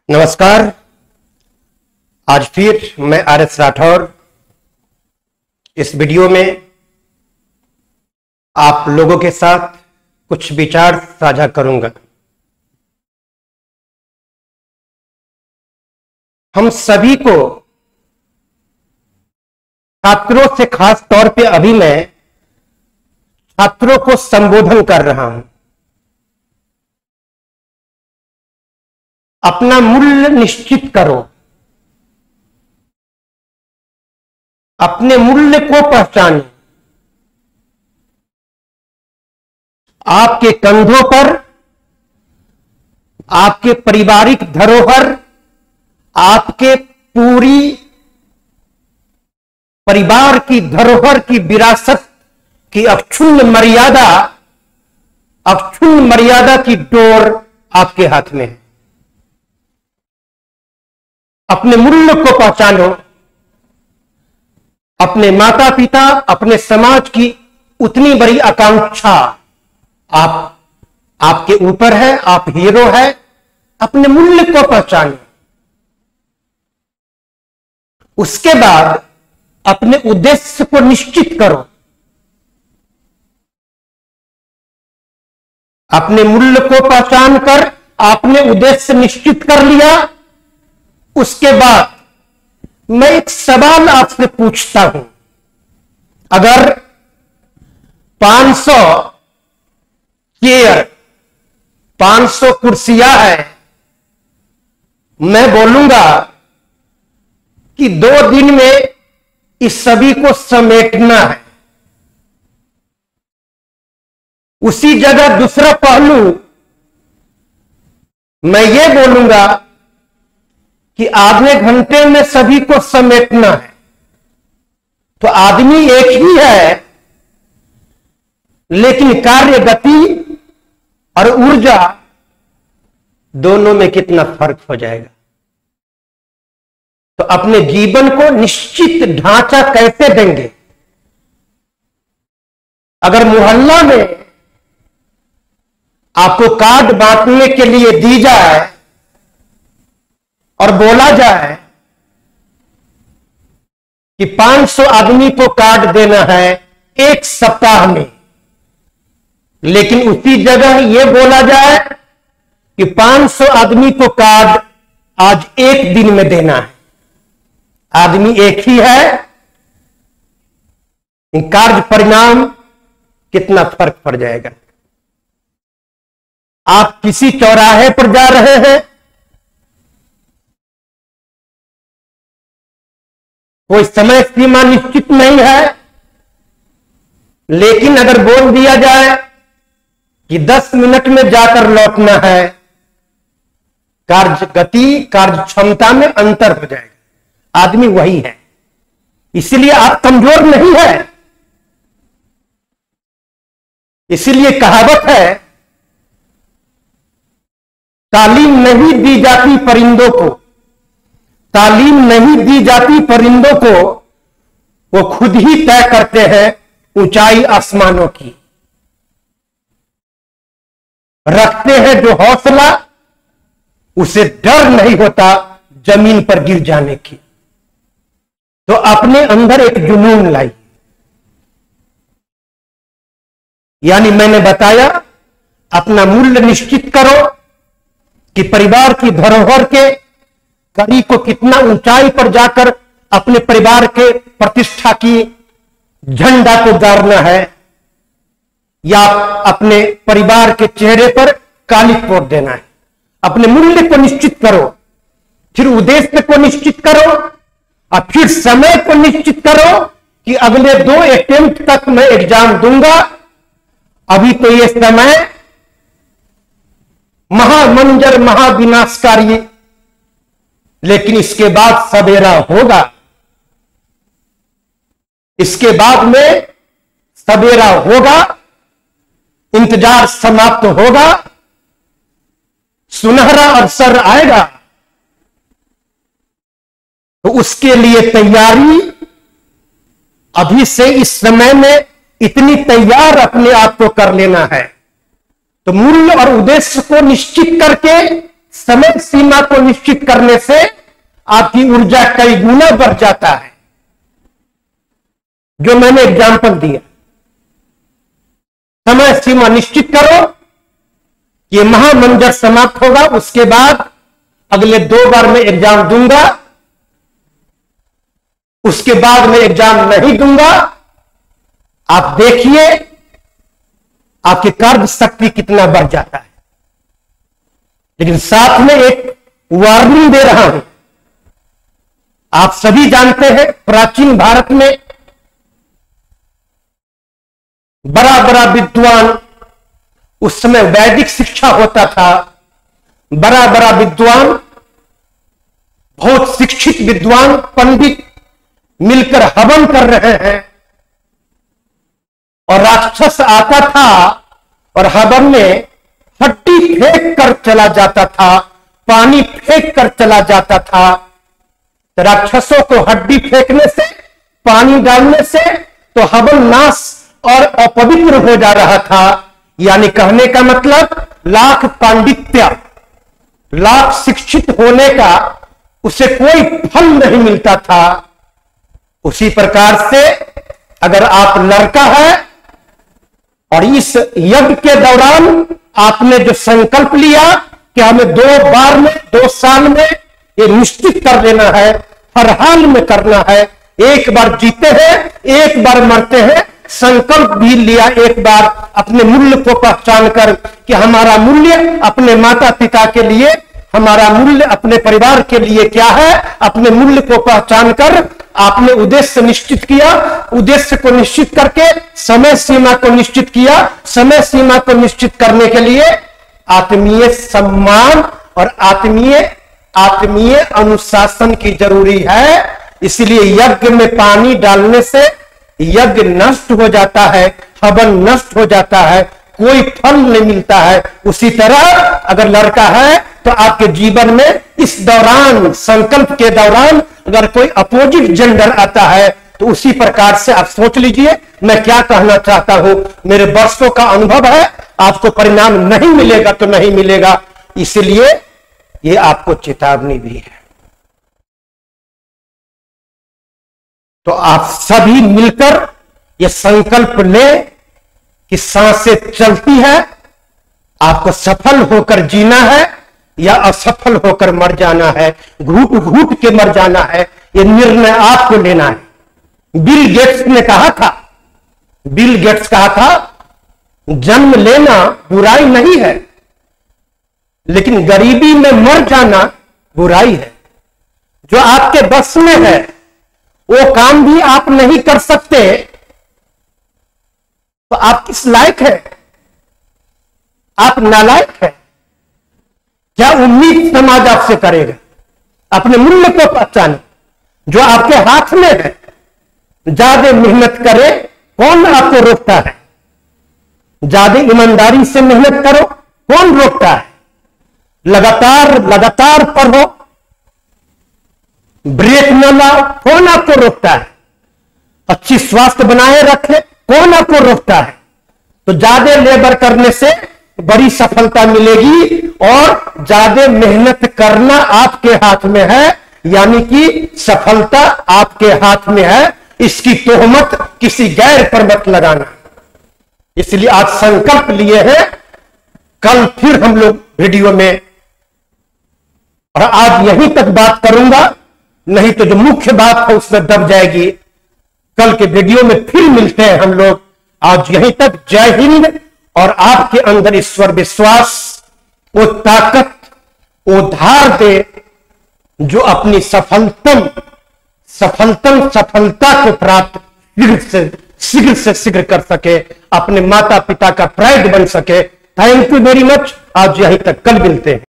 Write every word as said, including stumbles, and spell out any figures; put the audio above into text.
नमस्कार। आज फिर मैं आर एस राठौर इस वीडियो में आप लोगों के साथ कुछ विचार साझा करूंगा। हम सभी को छात्रों से खास तौर पे अभी मैं छात्रों को संबोधन कर रहा हूं। अपना मूल्य निश्चित करो, अपने मूल्य को पहचानो। आपके कंधों पर आपके पारिवारिक धरोहर, आपके पूरी परिवार की धरोहर की विरासत की अक्षुण्ण मर्यादा अक्षुण्ण मर्यादा की डोर आपके हाथ में है। अपने मूल्य को पहचानो। अपने माता पिता, अपने समाज की उतनी बड़ी आकांक्षा आप आपके ऊपर है। आप हीरो है। अपने मूल्य को पहचानो। उसके बाद अपने उद्देश्य को निश्चित करो। अपने मूल्य को पहचान कर आपने उद्देश्य निश्चित कर लिया। उसके बाद मैं एक सवाल आपसे पूछता हूं। अगर पांच सौ चेयर, पांच सौ कुर्सियां हैं, मैं बोलूंगा कि दो दिन में इस सभी को समेटना है। उसी जगह दूसरा पहलू मैं ये बोलूंगा कि आधे घंटे में सभी को समेटना है। तो आदमी एक ही है, लेकिन कार्य गति और ऊर्जा दोनों में कितना फर्क हो जाएगा। तो अपने जीवन को निश्चित ढांचा कैसे देंगे? अगर मोहल्ला में आपको कार्ड बांटने के लिए दी जाए और बोला जाए कि पांच सौ आदमी को कार्ड देना है एक सप्ताह में, लेकिन उसी जगह यह बोला जाए कि पांच सौ आदमी को कार्ड आज एक दिन में देना है। आदमी एक ही है, इन कार्य परिणाम कितना फर्क पड़ जाएगा। आप किसी चौराहे पर जा रहे हैं, कोई समय सीमा निश्चित नहीं है, लेकिन अगर बोल दिया जाए कि दस मिनट में जाकर लौटना है, कार्य गति, कार्य क्षमता में अंतर हो जाएगा। आदमी वही है, इसलिए आप कमजोर नहीं है। इसीलिए कहावत है, तालीम नहीं दी जाती परिंदों को, तालीम नहीं दी जाती परिंदों को, वो खुद ही तय करते हैं ऊंचाई आसमानों की। रखते हैं जो हौसला, उसे डर नहीं होता जमीन पर गिर जाने की। तो अपने अंदर एक जुनून लाई। यानी मैंने बताया, अपना मूल्य निश्चित करो कि परिवार की धरोहर के कड़ी को कितना ऊंचाई पर जाकर अपने परिवार के प्रतिष्ठा की झंडा को गाड़ना है, या अपने परिवार के चेहरे पर काली पोत देना है। अपने मूल्य को निश्चित करो, फिर उद्देश्य को निश्चित करो, और फिर समय को निश्चित करो कि अगले दो अटेम्प्ट तक मैं एग्जाम दूंगा। अभी तो ये समय महामंजर महाविनाशकारी, लेकिन इसके बाद सवेरा होगा। इसके बाद में सवेरा होगा, इंतजार समाप्त होगा, सुनहरा अवसर आएगा। तो उसके लिए तैयारी अभी से, इस समय में इतनी तैयार अपने आप को कर लेना है। तो मूल्य और उद्देश्य को निश्चित करके समय सीमा को निश्चित करने से आपकी ऊर्जा कई गुना बढ़ जाता है। जो मैंने एग्जाम्पल दिया, समय सीमा निश्चित करो, ये महामंजर समाप्त होगा, उसके बाद अगले दो बार मैं एग्जाम दूंगा, उसके बाद मैं एग्जाम नहीं दूंगा। आप देखिए आपकी कार्य शक्ति कितना बढ़ जाता है। लेकिन साथ में एक वार्निंग दे रहा हूं। आप सभी जानते हैं प्राचीन भारत में बड़ा बड़ा विद्वान, उस समय वैदिक शिक्षा होता था, बड़ा बड़ा विद्वान, बहुत शिक्षित विद्वान पंडित मिलकर हवन कर रहे हैं और राक्षस आता था और हवन में हड्डी फेंक कर चला जाता था, पानी फेंक कर चला जाता था। तो राक्षसों को हड्डी फेंकने से, पानी डालने से तो हवन नाश और अपवित्र हो जा रहा था। यानी कहने का मतलब लाख पांडित्य, लाख शिक्षित होने का उसे कोई फल नहीं मिलता था। उसी प्रकार से अगर आप लड़का है और इस यज्ञ के दौरान आपने जो संकल्प लिया कि हमें दो बार में, दो साल में ये निश्चित कर लेना है, हर हाल में करना है, एक बार जीते हैं, एक बार मरते हैं, संकल्प भी लिया एक बार अपने मूल्य को पहचान कर कि हमारा मूल्य अपने माता पिता के लिए, हमारा मूल्य अपने परिवार के लिए क्या है, अपने मूल्य को पहचान कर आपने उद्देश्य निश्चित किया। उद्देश्य को निश्चित करके समय सीमा को निश्चित किया। समय सीमा को निश्चित करने के लिए आत्मीय सम्मान और आत्मीय आत्मीय अनुशासन की जरूरी है। इसलिए यज्ञ में पानी डालने से यज्ञ नष्ट हो जाता है, हवन नष्ट हो जाता है, कोई फल नहीं मिलता है। उसी तरह अगर लड़का है तो आपके जीवन में इस दौरान, संकल्प के दौरान अगर कोई अपोजिट जेंडर आता है तो उसी प्रकार से आप सोच लीजिए मैं क्या कहना चाहता हूं। मेरे वर्षों का अनुभव है, आपको परिणाम नहीं मिलेगा तो नहीं मिलेगा, इसलिए ये आपको चेतावनी भी है। तो आप सभी मिलकर ये संकल्प लें कि सांसें चलती है, आपको सफल होकर जीना है या असफल होकर मर जाना है, घूट घूट के मर जाना है, ये निर्णय आपको लेना है। बिल गेट्स ने कहा था, बिल गेट्स कहा था जन्म लेना बुराई नहीं है, लेकिन गरीबी में मर जाना बुराई है। जो आपके बस में है वो काम भी आप नहीं कर सकते तो आप किस लायक है? आप नालायक है। क्या उम्मीद समाज आपसे करेगा? अपने मूल्य को पहचाने, जो आपके हाथ में है। ज्यादा मेहनत करे, कौन आपको रोकता है? ज्यादा ईमानदारी से मेहनत करो, कौन रोकता है? लगातार लगातार पढ़ो, ब्रेक न लाओ, कौन आपको रोकता है? अच्छी स्वास्थ्य बनाए रखे, कौन आपको रोकता है? तो ज्यादा लेबर करने से बड़ी सफलता मिलेगी और ज्यादा मेहनत करना आपके हाथ में है, यानी कि सफलता आपके हाथ में है। इसकी तोहमत किसी गैर पर मत लगाना। इसलिए आज संकल्प लिए हैं, कल फिर हम लोग वीडियो में, और आज यहीं तक बात करूंगा, नहीं तो जो मुख्य बात है उसमें दब जाएगी। कल के वीडियो में फिर मिलते हैं हम लोग। आज यहीं तक। जय हिंद। और आपके अंदर ईश्वर विश्वास, वो ताकत, वो धार दे जो अपनी सफलतम सफलतम सफलता को प्राप्त शीघ्र से शीघ्र से शीघ्र कर सके, अपने माता पिता का प्राइड बन सके। Thank you very much. आज यहीं तक, कल मिलते हैं।